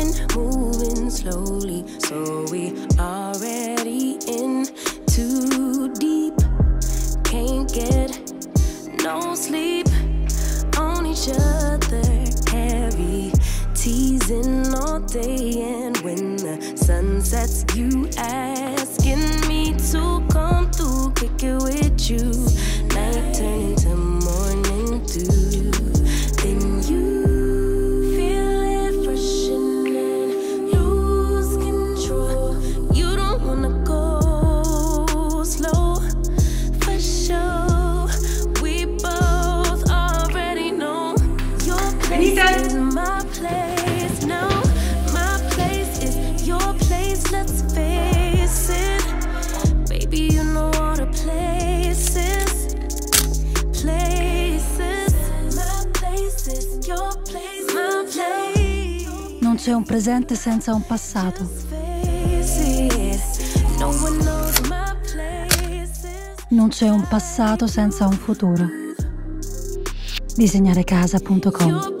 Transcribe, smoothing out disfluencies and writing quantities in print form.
been moving slowly, so we already in too deep. Can't get no sleep on each other, heavy teasing all day, and when the sun sets, you asking me to come through, kick it with you. Night turn to morning dew, then you feel it freshen and lose control. You don't wanna go slow, for sure. We both already know your place is my place. No, my place is your place. Let's face it, baby. You know all the places. My place is your place. My place. Non c'è un presente senza un passato. No one knows my places. Non c'è un passato senza un futuro. Disegnarecasa.com